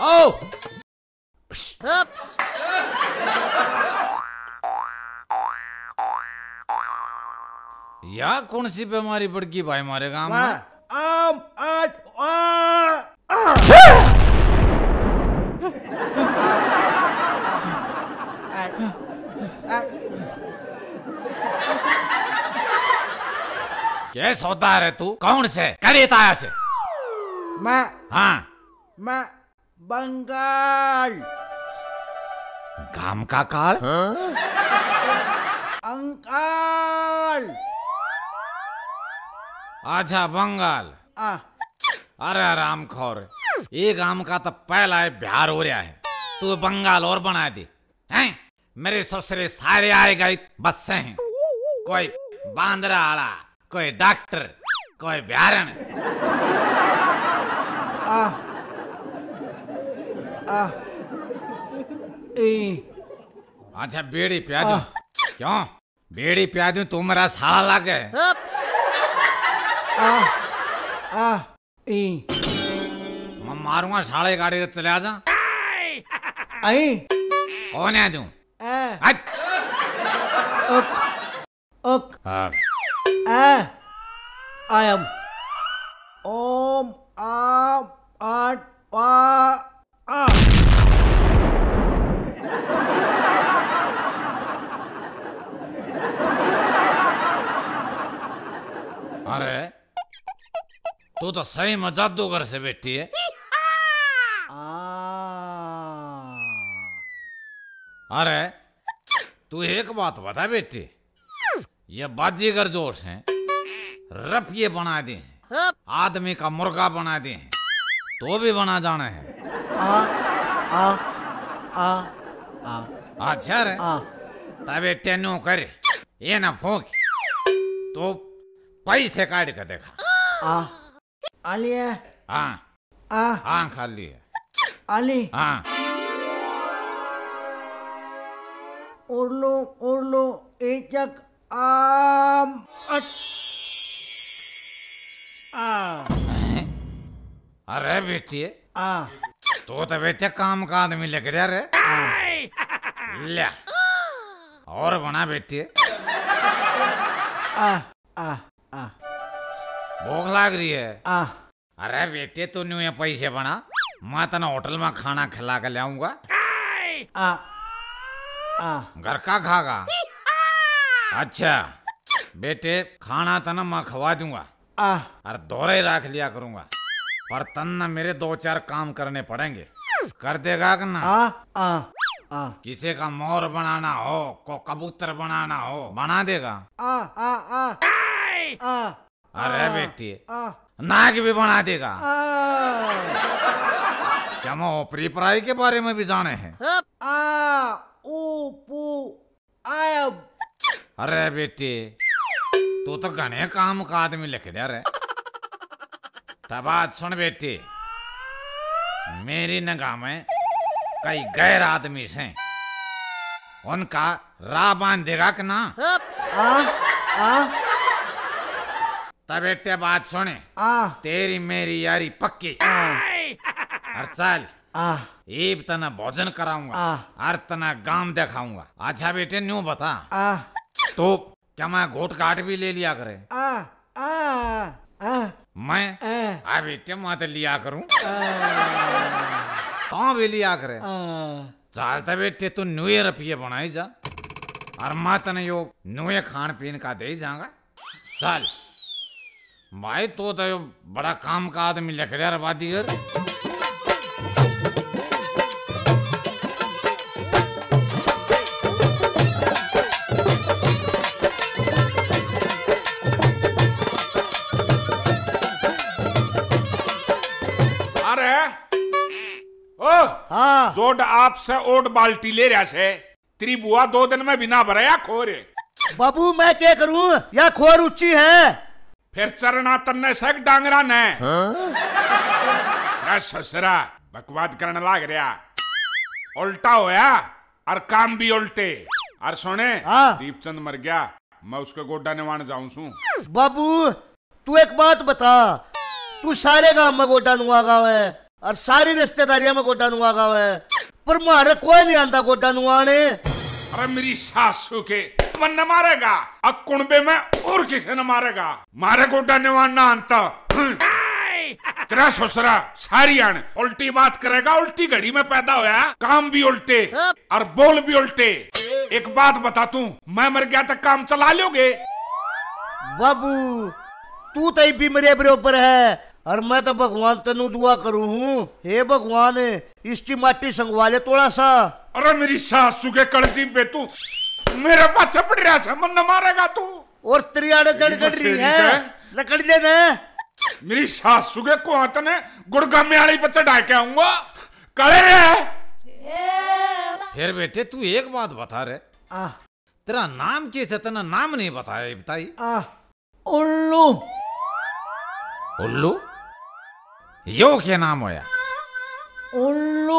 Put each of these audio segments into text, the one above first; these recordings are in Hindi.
ओ या कौन सी बीमारी पड़ गई भाई हमारे गांव में? आम कैसे होता है रे तू? कौन से करेता है से? मैं हाँ मैं बंगाल गाम का काल अंकल। अच्छा बंगाल। अरे आराम खोर, ये गांव का तो पहला है बिहार हो रहा है, तू बंगाल और बना दे हैं? मेरे ससुरे सारे आएगा बस से हैं, कोई बांद्रा आला, कोई डॉक्टर, कोई बिहारन। अच्छा बेड़ी पिया दूं? क्यों बेड़ी पिया दूं? तू मेरा साला लगे। मैं मारूंगा साले गाड़ी से, चले आजा। कौन है तू? I am Om Am At Pa अरे तू तो सही में जादूगर से बैठी है। अरे तू एक बात बता बेटी, ये बाजीगर जोश हैं, रफिये बना दे हैं, आदमी का मुर्गा बना दे हैं, तो भी बना जाना है। अच्छा रे तबे टेनो करे ये ना फूक, तो पैसे काट के देखा। आलिया हाँ खाली है। आली हाँ उर्लो एक आम अरे बेटी तो बेटे काम का आदमी लग रहा रे। ले और बना बेटी। भूख लाग रही है? अरे बेटे तू न्यू पैसे बना, मैं तना होटल में खाना खिला के ले आऊंगा। घर का खागा? अच्छा बेटे खाना तना मैं खवा दूंगा और दोरे रख लिया करूंगा, पर तन्ना मेरे 2-4 काम करने पड़ेंगे। कर देगा कि ना? किसी का मोर बनाना हो, को कबूतर बनाना हो, बना देगा? अरे बेटी नाग भी बना देगा? क्या मैं ओपरी पराई के बारे में भी जाने हैं? अरे बेटी तू तो घने काम का आदमी लिख दे रे। तब बात सुन बेटी, मेरी निगाह में कई गैर आदमी से, उनका राह बांध देगा कि ना? तब बेटे बात सुने, तेरी मेरी यारी पक्की। और चल ईब तना भोजन कराऊंगा और तना गांव दिखाऊंगा। अच्छा बेटे न्यू बता, तो क्या मैं घोट काट भी ले लिया करे? मैं बेटे मैं तो लिया करूं, तो भी लिया करे। चलता बेटे तू नुए रफिये बनाई जा, और मैं तने यो नुए खान पीन का दे जाऊंगा। चल भाई तो बड़ा काम का आदमी लिख रहा बादीगर। जोड आपसे ओट बाल्टी ले रहा से, तेरी बुआ 2 दिन में बिना भराया खोरे। बाबू मैं क्या करूं, या खोर ऊंची है। फिर चरना तन्ने सक डांगरा ने। ससुरा बकवाद करने लाग रहा, उल्टा होया और काम भी उल्टे। और सुने दीपचंद मर गया, मैं उसके गोड्डा निवान जाऊं सू। बाबू तू एक बात बता, तू सारे गांव में गोड्डा नुआ गाँव है? और सारी रिश्तेदारियां में गोटा नुआ गाँव है, पर मारे कोई नहीं आंदा गोटा नुआने। अरे मेरी सासू के मन न मारेगा, अब कुंबे में और किसे न मारेगा, मारे गोटा निवाना अंता। तेरा ससुरा सारी आन उल्टी बात करेगा, उल्टी घड़ी में पैदा होया, काम भी उल्टे और बोल भी उल्टे। एक बात बता तू, मैं मर गया तक काम चला लोगे? बाबू तू तो भी मेरे बराबर है, और मैं तो भगवान तेनू दुआ करूं हूँ, हे भगवान इसकी माटी संगवा ले थोड़ा सा। अरे मेरी सासू के कड़ची पे तू मेरे पास पड़ रहा है, मन न मारेगा तू। और त्रियाड़े जड़ रही है, लकड़ लेने मेरी सासू के को ने गुड़गा में आड़ी पर चढ़ा के आऊंगा, कड़े रहे। फिर बेटे तू एक बात बता रे, तेरा नाम कैसे, तेना नाम नहीं बताया, बताई। उल्लू। उल्लू? यो क्या नाम होया? उल्लू।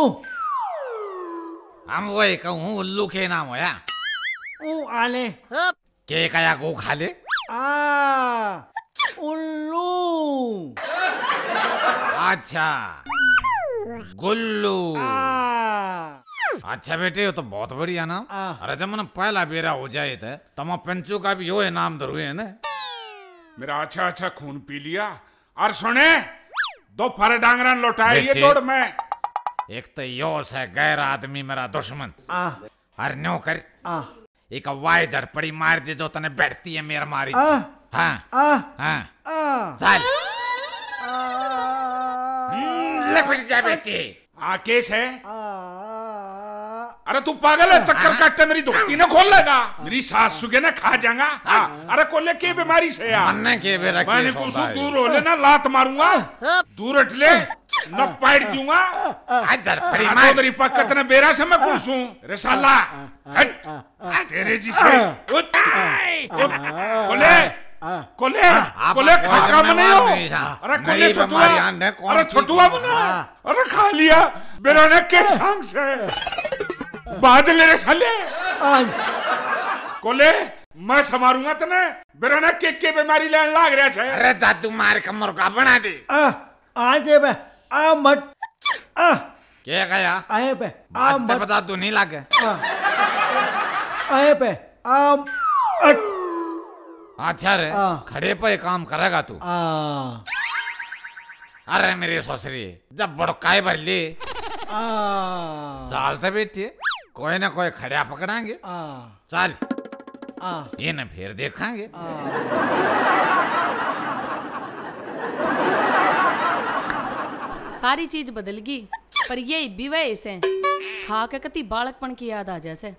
हम वही कहूँ उल्लू के नाम होया। आले के कया गो खा ले? उल्लू। अच्छा गुल्लू। अच्छा बेटे, ये तो बहुत बढ़िया नाम। अरे जब मैंने पहला बेरा हो जाए थे तब पंचू का भी यो है नाम धरू है ना। मेरा अच्छा अच्छा खून पी लिया, और सुने दो फर डांगरन लौटाए ये जोड़ में। एक तो यो है गैर आदमी मेरा दुश्मन, और न्यो कर एक वाई झड़पड़ी मार दे जो तने बैठती है मेरा मारी। हाँ चल लपट जा बेटे। केस है? अरे तू पागल है, चक्कर काटते मेरी धोती न खोल लेगा, मेरी सासू के ना खा जाएगा। अरे कोले के बीमारी से यार, मैंने कुछ दूर हो लेना, लात मारूंगा, दूर हट ले न पाइट दूंगा। तेरी पक्कत ने बेरा से मैं खुश हूँ रे साला, हट तेरे जी से। कोले कोले कोले खागा में नहीं हो। अरे कोले छोटुआ, अरे छोटुआ बना, अरे खा लिया बेरा ने के संग से बाज ले रे साले। कोले मैं समारूंगा तने, बेरा ने के बीमारी लेने लाग रहा है। अरे जादू मार के मुर्गा बना दे। आ दे बे, आ मत क्या गया? आए पे आ मत बता, तू नहीं लागे। आए पे अच्छा रे, खड़े पे काम करेगा तू? अरे मेरे ससुरी जब बड़काई भर ली चालते बेटे, कोई ना कोई खड़िया पकड़ाएंगे। चल ये ना फिर देखेंगे। सारी चीज बदल गई, पर ये भी वैसे खा के कति बालकपन की याद आ जैसे।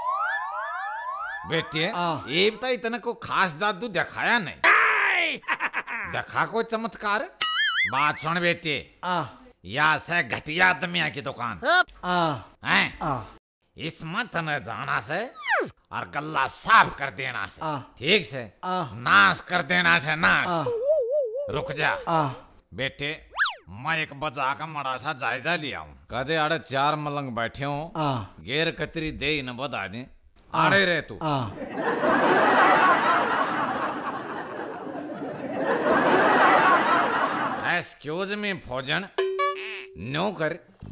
बेटे ये बता, इतना को खास जादू दिखाया नहीं, देखा कोई चमत्कार? बात सुन बेटे, या से घटिया आदमिया की दुकान है, इसमें तने जाना से और गल्ला साफ कर देना से, ठीक से नाश कर देना से नाश। रुक जा बेटे, मैं एक बजा का मड़ा सा जायजा लिया हूँ। कदे आड़े 4 मलंग बैठे हो, गेर कतरी दे न बता दे, आड़े रहे तू। एक्सक्यूज मी फौजन, नो कर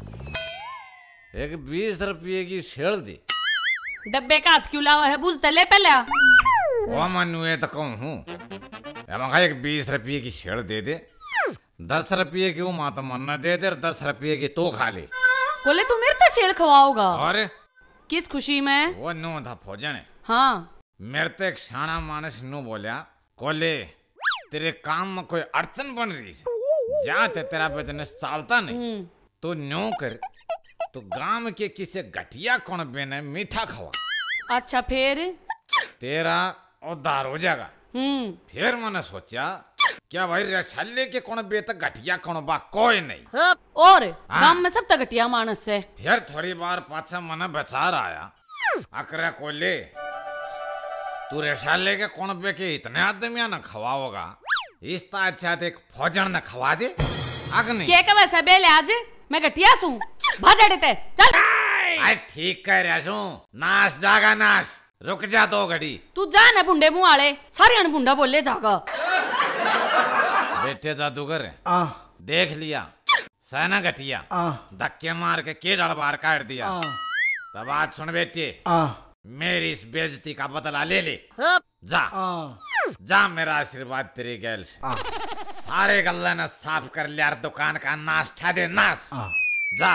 एक 20 रुपये की शेड़ दे। डब्बे का हाथ क्यों लावा है, बुझ ले पहले। वो मनुए तो कहूँ एक 20 रुपये की शेड़ दे दे, 10 रुपये की माँ तो मन दे दे, 10 रुपये की तो खा ले। बोले तू मेरे पे छेड़ खवाओगा? और किस खुशी में? वो नो था फौजन। हाँ मेरे तो एक शाना मानस नो बोलिया, कोले तेरे काम में कोई अड़चन बन रही है, जाते तेरा बिजनेस चलता नहीं, तो न्यो कर तो गांव के किसी घटिया कौन बेने मीठा खवा। अच्छा फिर तेरा उद्धार हो जाएगा। फिर मैंने सोचा क्या भाई रसाले के कौन बे तक घटिया कौन बा कोई नहीं, और गांव में सब तक घटिया मानस है। फिर थोड़ी बार पाछा मन बचार आया, अकरा कोले तू रसाले के कौन बे के इतने आदमिया न खवाओगा, इसता अच्छा एक फौजन न खवा दे। अग्नि क्या वैसा बेले आज मैं घटिया सू, भाजा देते चल। ठीक कह रहा सू, नाश जागा नाश, रुक जा 2 घड़ी। तू जा ना बुंडे मुंह वाले, सारे अनबुंडा बोले जागा। बेटे जादूगर देख लिया, सहना घटिया धक्के मार के डल बाहर काट दिया। तब आज सुन बेटे, मेरी इस बेइज्जती का बदला ले ले। जा जा, मेरा आशीर्वाद तेरी गैल से। सारे गल्ला ने साफ कर लिया, दुकान का नाश्ता दे नाश। जा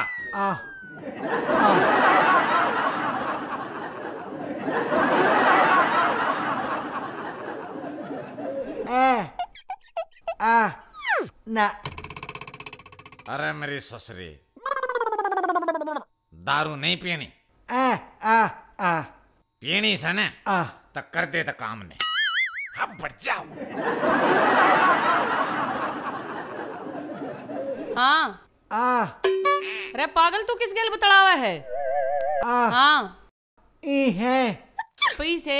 ना। अरे मेरी ससुरी, दारू नहीं पीनी। पीनी से न तो कर दे तो काम ने। अब बढ़ जाओ। हाँ अरे पागल, तू किस गेल बतलावा है? हाँ है पैसे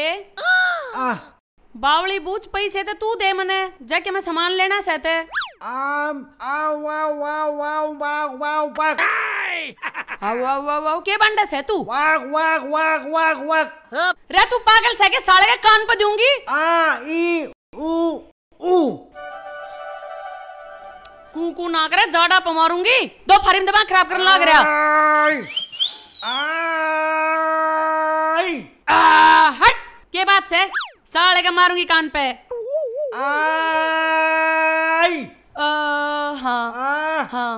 बावली बूझ पैसे तो तू दे मने, जाके मैं सामान लेना चाहते। के बंडस है तू? रे तू पागल से के साले के कान पे दूंगी। कू ना करे, जाड़ा पे मारूंगी। दो फरीम दिमाग खराब करने लग रहा। हट के बात से साले का मारूंगी कान पे। हाँ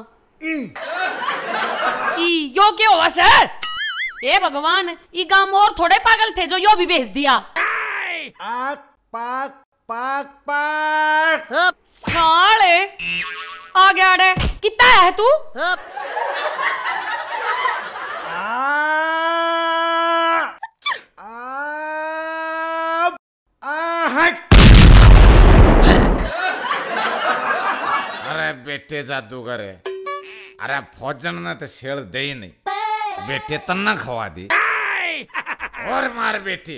यो क्या हुआ सर? ए भगवान, ई गांव और थोड़े पागल थे जो यो भी भेज दिया। साले आ गया रे, कितना है तू? अरे बेटे जादूगर है। अरे फौजन ने तो छेड़ दे ही नहीं, बेटे तन्ना खवा दी। और मार बेटी।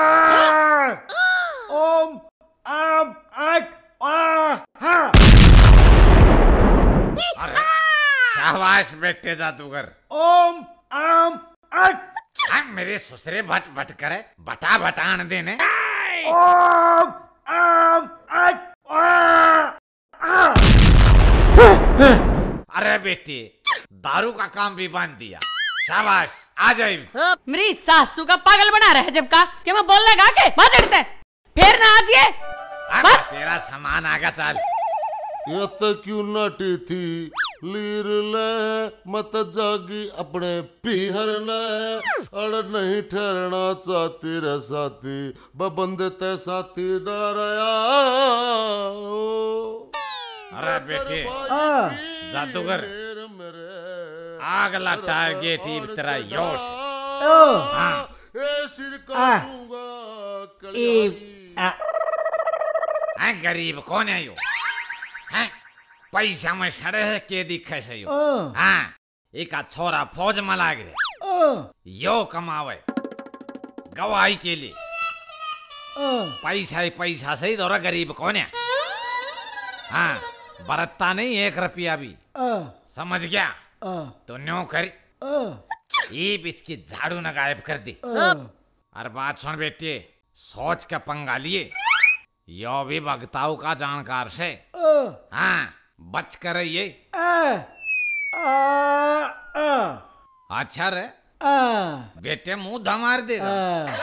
ओम आम अरे शाबाश बेटे जादूगर। ओम आम मेरे ससुरे भट भट करे, बटा बटान देने। ओम आम अरे बेटी, दारू का काम भी बांध दिया। शाबाश, आ जाए। मेरी सासू का पागल बना रहा है जब का कि मैं बोलने गा के बात करते फिर ना आज ये तेरा सामान आगा चल। ये तो क्यों नाटी थी लीर ले मत जागी अपने पीहर ने, अड़ नहीं ठहरना चाहती रे साथी, बंदे ते साथी डराया। अरे बेटे जादूगर, आगला टारगेट ही तेरा योश। गरीब कौन है यो? पैसा में सड़े है के दिखे से यो। हाँ, एक छोरा फौज में लाग रहे, यो कमावे गवाही के लिए। पैसा ही पैसा से ही दौरा, गरीब कौन है? हाँ, बरतता नहीं 1 रुपया भी। समझ गया? तो न्यों करी ये इसकी झाड़ू न गायब कर दी। और बात सुन बेटे, सोच के पंगा लिए, यो भी भगताऊ का जानकार से। हाँ, बच कर ये। अच्छा रे बेटे, मुंह धमार देगा।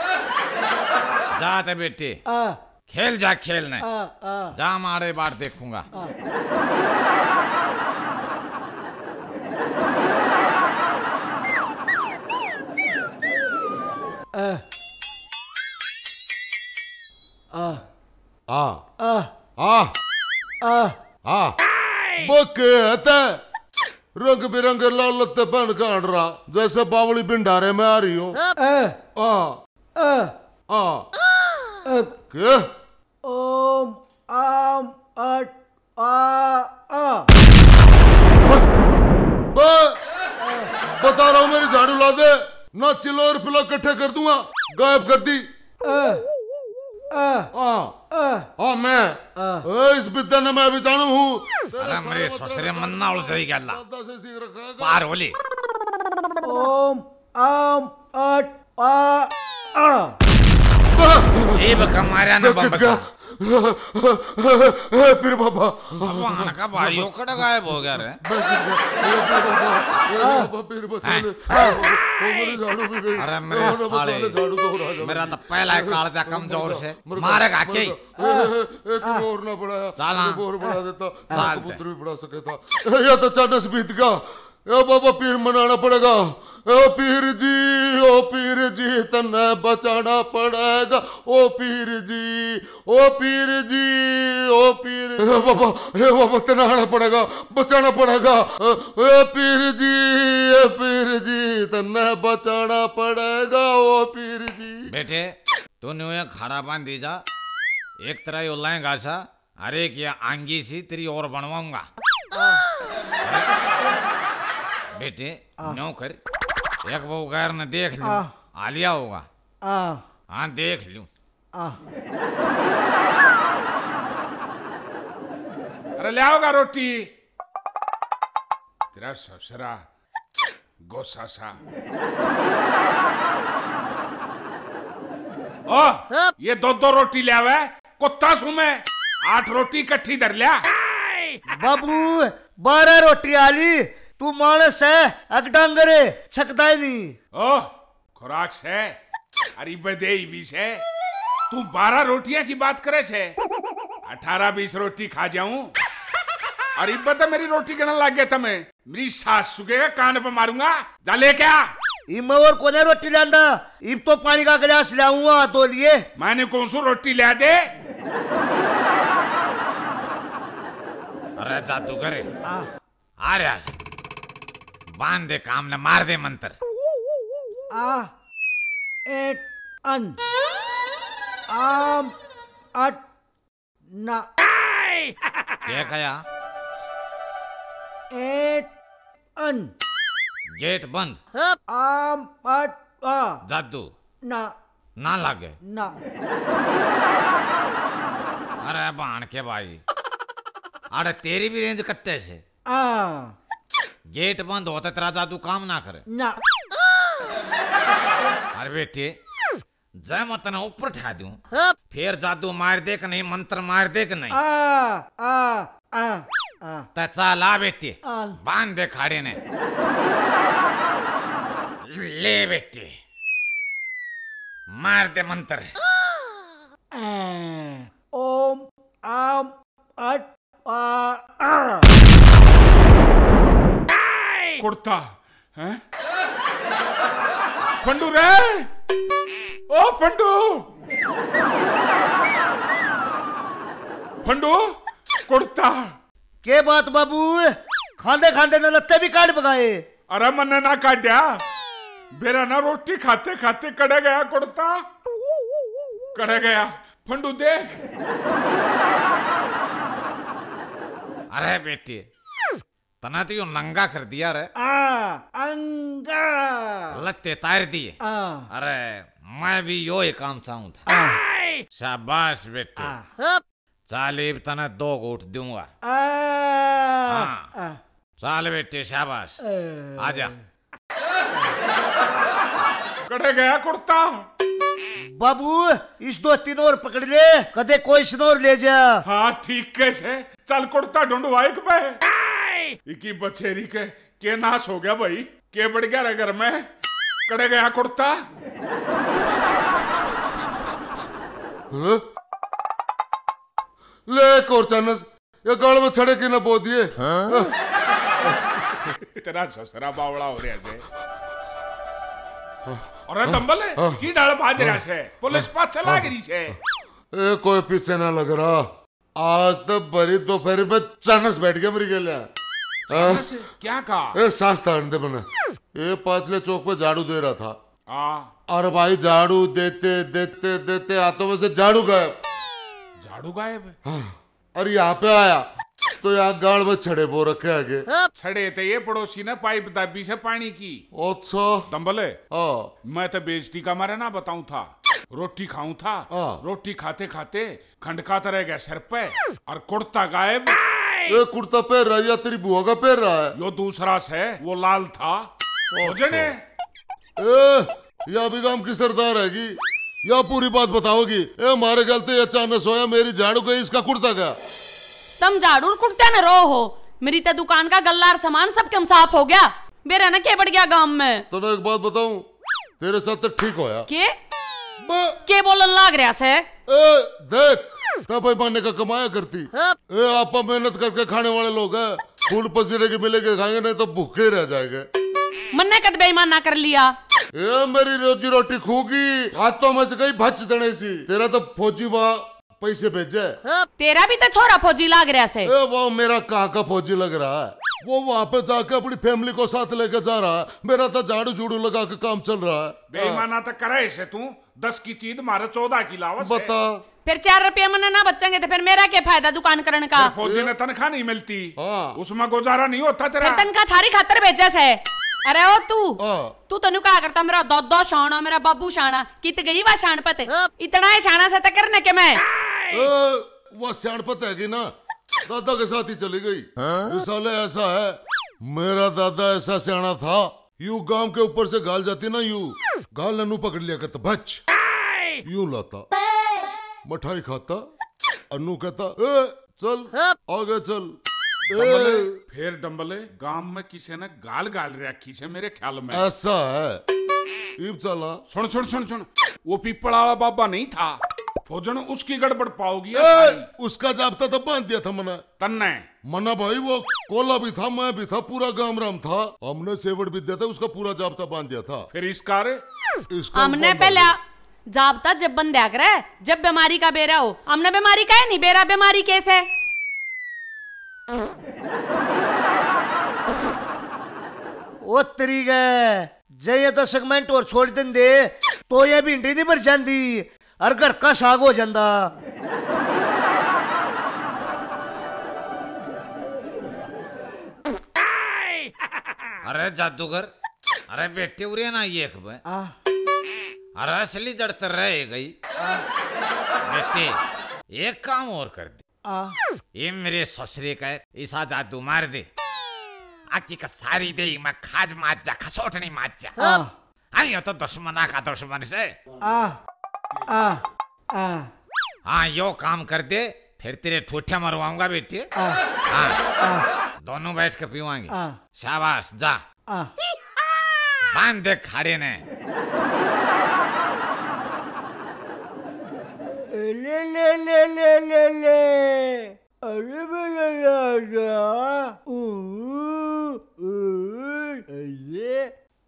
जाते बेटे, खेल जा, खेलने जा, मारे बार देखूंगा। रंग बिरंगे लाल लत्ते पहन काट रहा, जैसे बावली बिंडारे में आ रही हो। ओम आम बता रहा हूँ, मेरी झाड़ू ला दे, ना चिलो और पिलो इकट्ठे कर दूंगा, गायब कर दी। मैं इस विद्या ने मैं भी जानू हूँ। अरे मेरे ससुरे मन्ना उड़ जाएगी अल्लाह पार होली। ओम आम ये बका मारा ना बम बसा। फिर बाबा भगवान का भाई ओकड़ा गायब हो गया रे। फिर बचा ले, मेरी झाड़ू भी गई। अरे मेरे साले, झाड़ू तो हो रहा मेरा तो पहला ही कालजा कमजोर से मारेगा के। एक और ना बढ़ाया, एक और बढ़ा देता, पुत्र भी बढ़ा सके था। या तो चानस बीत गया। ओ बाबा पीर मनाना पड़ेगा। ओ पीर जी तन्ने बचाना पड़ेगा। ओ पीर जी, ओ पीर जी, ओ पीर। ए बाबा तनाना पड़ेगा, बचाना पड़ेगा। ओ पीर जी तन्ने बचाना पड़ेगा। ओ पीर जी। बेटे तू न्यू खड़ा बांध दी जा, एक तरह यो लाएगा सा, अरे क्या आंगी सी तेरी और बनवाऊंगा। बेटे न्यू कर, एक वो गैर ने देख लूं, आलिया होगा। हाँ देख लूं। अरे ले आओगा रोटी। तेरा ससुरा गोसा सा। ओ ये दो रोटी ले आवे, कुत्ता सू मैं 8 रोटी इकट्ठी धर लिया। बाबू 12 रोटी आली, तू मानस है अकडांगर छकता ही नहीं। ओ खुराक से अरे बदे भी से तू 12 रोटियां की बात करे छे। 18-20 रोटी खा जाऊं। अरे बता मेरी रोटी गिनन लग गया तमें। मेरी सासू के कान पे मारूंगा। जा लेके आ। इम और कोने रोटी लांदा, इब तो पानी का गिलास लाऊंगा तो लिए। मैंने कौन सी रोटी ला दे। अरे जादू करे आ रहा, बांध दे काम ने, मार दे मंत्र। एट अन आम अट ना क्या कहा? एट अन गेट बंद। आम अट जादू ना लागे ना। अरे बाण के भाई, अरे तेरी भी रेंज कट्टे से। गेट बंद होता तेरा जादू काम ना करे ना। अरे बेटे जय मत ना ऊपर ठा दूं, फिर जादू मार दे कि नहीं, मंत्र मार दे कि नहीं। चला बेटे, बांध दे खाड़े ने। ले बेटे मार दे मंत्र। ओम आम अट कुर्ता हैं? फंडू रे, ओ फंडू, फंडू कुर्ता। के बात बाबू, खांदे खांदे न लत्ते भी काट पकाए। अरे मन्ने ना काट्या, बेरा ना रोटी खाते खाते कड़े गया कुर्ता, कड़े गया। फंडू देख। अरे बेटे तना तो यो नंगा कर दिया रे। अंगा लत्ते तार दिए। अरे मैं भी यो ही काम चाहूं था। शाबाश बेटे, चालीब तना 2 घूंट दूंगा। चाल बेटे शाबाश, आजा। कड़े गया कुर्ता। बाबू इस 2-3 और पकड़ ले, कदे कोई स्नोर ले जा। हाँ ठीक कैसे, चल कुर्ता ढूंढवाई के पे। इकी बछेरी के नाश हो गया भाई, के बढ़ गया रे घर में। कड़े गया कुर्ता। ले एक और चानस, ये गाल में छड़े की न बो दिए। तेरा ससुरा बावड़ा हो रहा है। और दंबल की डाल बाज रहा है, पुलिस पास चला गई से। ए कोई पीछे ना लग रहा। आज तो बड़ी दोपहर में चानस बैठ गया मेरी गलिया। क्या कहा? ए सांस ताड़ने दे मैंने। ये पांचले चौक पे झाड़ू दे रहा था। और भाई झाड़ू देते देते देते हाथों में से झाड़ू गायब। झाड़ू गायब? और यहाँ पे आया तो यहाँ गाड़ में छड़े बो रखे आगे। छड़े थे ये पड़ोसी ने पाइप दाबी से पानी की। अच्छा दंबले, मैं तो बेइज्जती का मारे ना बताऊं था, रोटी खाऊं था। रोटी खाते खाते खंडका तरह गया सर पे, और कुर्ता गायब। ये कुर्ता पहन रहा है या तेरी बुआ का पहन रहा है? यो दूसरा से, वो लाल था। या भी गांव की सरदार हैगी, या पूरी बात बताओगी? ए मारे गलती अचानक सोया, मेरी झाड़ू गई, इसका कुर्ता गया। तुम झाड़ू कुर्ते न रो हो, मेरी तो दुकान का गल्ला और सामान सब कम साफ हो गया, मेरा न के बढ़ गया गांव में। तो एक बात बताऊं, तेरे साथ तो ठीक होया। के बोलन लाग रहा से? देख तब माने का कमाया करती, आपा मेहनत करके खाने वाले लोग हैं, फूल पसीने के मिलेंगे खाएंगे, नहीं तो भूखे रह जाएंगे। मन्ने कद बेईमान ना कर लिया। ए मेरी रोजी रोटी खूगी, हाथों में से कहीं भच देने सी। तेरा तो फौजी वहाँ पैसे भेजे, तेरा भी तो छोरा फौजी लाग रहा से। वो मेरा कहाँ का फौजी लग रहा है, वो वहाँ पे जाके अपनी फैमिली को साथ लेके जा रहा है, मेरा तो झाड़ू झूड़ू लगा के काम चल रहा है। बेईमाना तो करे से तू 10 की चीज मारे 14 की लावत। बता फिर 4 रुपये मने ना बचेंगे तो फिर मेरा क्या फायदा दुकान करने का? फौजी ने तनख्वाह नहीं मिलती, उसमें गुजारा नहीं होता तेरा। तनख्वाह थारी खातर भेजा से। अरे ओ तू तनु क्या करता? मेरा दो शाना, मेरा बाबू शाना, कित गई वा शानपत, इतना है शाना से करने के मैं। वो शानपत है ना, दादा के साथ ही चली गई। साले ऐसा है, मेरा दादा ऐसा सियाना था, यूं गांव के ऊपर से गाल जाती ना, यूं गाल नन्नू पकड़ लिया करता, भच यूं लाता, मिठाई खाता, अन्नू कहता चल आगे चल। फिर डंबले गांव में किसी ने गाल गाल रखी से मेरे ख्याल में। ऐसा है, इब चला। सुन सुन सुन सुन, वो पीपड़ा वाला बाबा नहीं था, फौजन उसकी गड़बड़ पाओगी। उसका जाब्ता तब बांध दिया था मना, तन्ने मना भाई, वो कोला भी था, मैं भी था, पूरा गांव राम था, हमने सेवड़ भी दिया था, उसका पूरा जाब्ता बांध दिया था। फिर इसका हमने पहले जाब्ता जब बंद करे, जब बीमारी का बेरा हो, हमने बीमारी का है नहीं, बेरा बीमारी कैसे? ओ तरी गए जय तो सेगमेंट और छोड़ दिन दे तो ये भिंडी नहीं भर जाती और घर का साग हो जाता। अरे जादूगर, अरे बेटे उरे ना ये खबर, अरे असली जड़तर रह गई बेटे, एक काम और कर दे, ये मेरे ससुरे का ऐसा जादू मार दे, आकी का सारी दे मैं खाज मार जा, खसोट नहीं मार जा। हाँ तो दुश्मना का दुश्मन से हाँ यो काम कर दे, फिर तेरे ठूठे मरवाऊंगा बेटे। हाँ दोनों बैठ के पीवाएंगे। शाबाश जा, बांध दे खाड़े ने। ले ले ले ले ले ले अरे मेरा राजा ये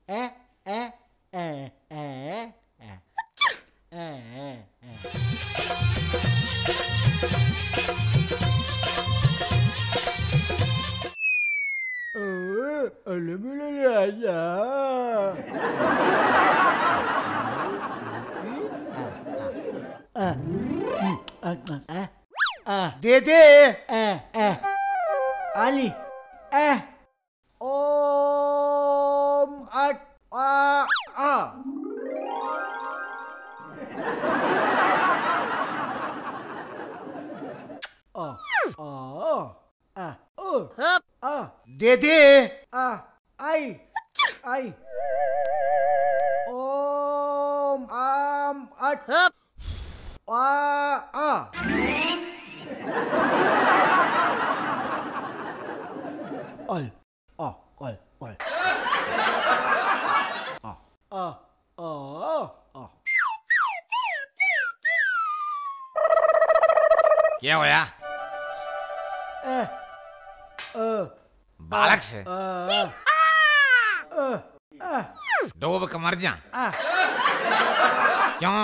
अरे मेरा राजा दे दे आली ओम अट आ दे दे आई आई ओम आम अट क्या होया? बालक से डूब के मर जा। क्यों?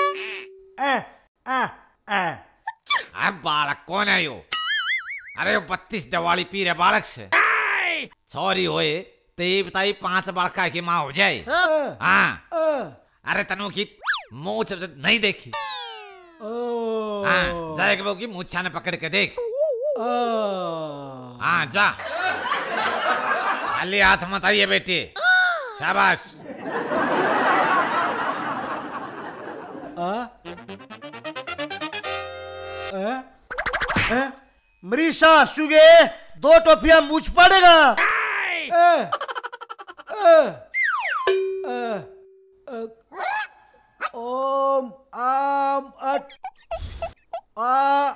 अब बालक कौन है यो? अरे 32 दिवाली पी रहे बालक से, सॉरी होए तो ये बताई 5 बालका की माँ हो जाए। हाँ अरे तनु की मूछ नहीं देखी? हाँ जाएगा वो की मूछा ने पकड़ के देख। हाँ जा, खाली हाथ मत आइए बेटी, शाबाश। मेरी सासू के 2 टोपियां मूछ पड़ेगा। ओम आम अट आ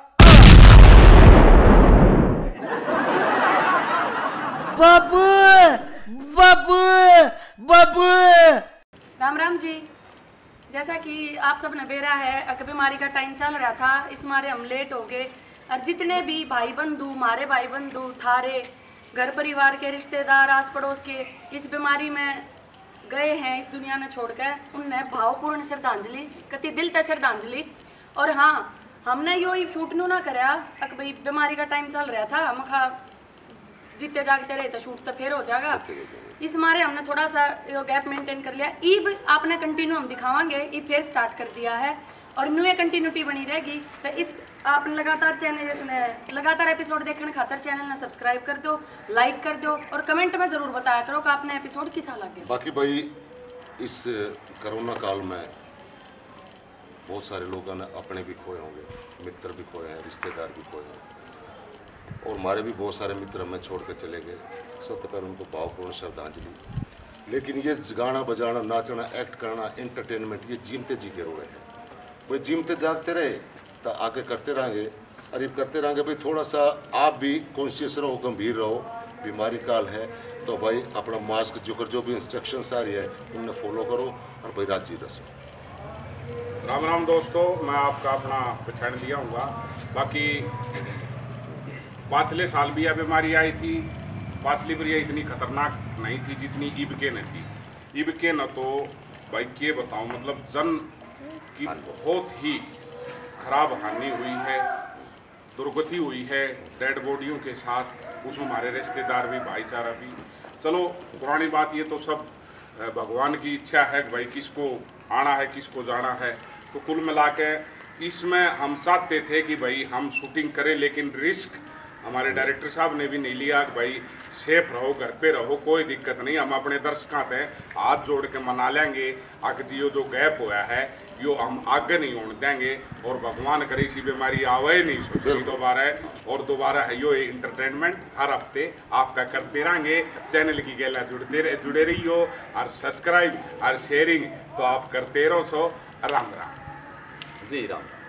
बाबू बाबू बाबू। राम राम जी। जैसा कि आप सब ने बेरा है, अक बीमारी का टाइम चल रहा था, इस मारे हम लेट हो गए। और जितने भी भाई बंधु, मारे भाई बंधु, थारे घर परिवार के रिश्तेदार, आस पड़ोस के इस बीमारी में गए हैं इस दुनिया ने छोड़कर, उनने भावपूर्ण श्रद्धांजलि कति दिल तक श्रद्धांजलि। और हाँ, हमने यो शूट नू ना कराया, अक भाई बीमारी का टाइम चल रहा था, हम खा जीते जागते रहे तो शूट तो फिर हो जाएगा। इस मारे हमने थोड़ा सा यो गैप मेंटेन कर लिया। ईब आपने कंटिन्यू हम दिखावांगे, ई फिर स्टार्ट कर दिया है और न्यू कंटिन्यूटी बनी रहेगी। तो इस आप लगातार चैनल लगातार एपिसोड देखने खातर चैनल ने सब्सक्राइब कर दो, लाइक कर दो और कमेंट में जरूर बताया करो कि आपने एपिसोड किसा लगे। बाकी भाई इस कोरोना काल में बहुत सारे लोगों ने अपने भी खोए होंगे, मित्र भी खोए हैं, रिश्तेदार भी खोए हैं, और हमारे भी बहुत सारे मित्र हमें छोड़ कर चले गए। सबसे पहले उनको भावपूर्ण श्रद्धांजलि। लेकिन ये गाना बजाना, नाचना, एक्ट करना, एंटरटेनमेंट, ये जीमते जी के रोड़े हैं। भाई जीमते जागते रहे तो आगे करते रहेंगे, अरीब करते रहेंगे। भाई थोड़ा सा आप भी कॉन्शियस रहो, गंभीर रहो, बीमारी काल है तो भाई अपना मास्क जोकर जो भी इंस्ट्रक्शंस आ रही है उन्हें फॉलो करो और भाई राजी रहो। राम राम दोस्तों, मैं आपका अपना पहचान दिया हूँ। बाकी पाछले साल भी यह बीमारी आई थी, पाछली बार इतनी खतरनाक नहीं थी जितनी ईबके ने थी। ईबके न तो भाई के बताऊं, मतलब जन की बहुत ही खराब हानि हुई है, दुर्गति हुई है डेड बॉडियों के साथ, उसमें हमारे रिश्तेदार भी, भाईचारा भी। चलो पुरानी बात, ये तो सब भगवान की इच्छा है कि भाई किसको आना है किसको जाना है। तो कुल मिला के इसमें हम चाहते थे कि भाई हम शूटिंग करें, लेकिन रिस्क हमारे डायरेक्टर साहब ने भी नहीं लिया कि भाई सेफ रहो, घर पे रहो, कोई दिक्कत नहीं, हम अपने दर्शकों से हाथ जोड़ के मना लेंगे। आगे जी जो गैप हुआ है यो हम आगे नहीं होने देंगे, और भगवान करे इसी बीमारी आवे नहीं सोची दोबारा। और दोबारा है यो इंटरटेनमेंट हर हफ्ते आपका करते रहेंगे। चैनल की गेला जुड़े रहियो और सब्सक्राइब और शेयरिंग तो आप करते रहो। सो राम राम जी राम।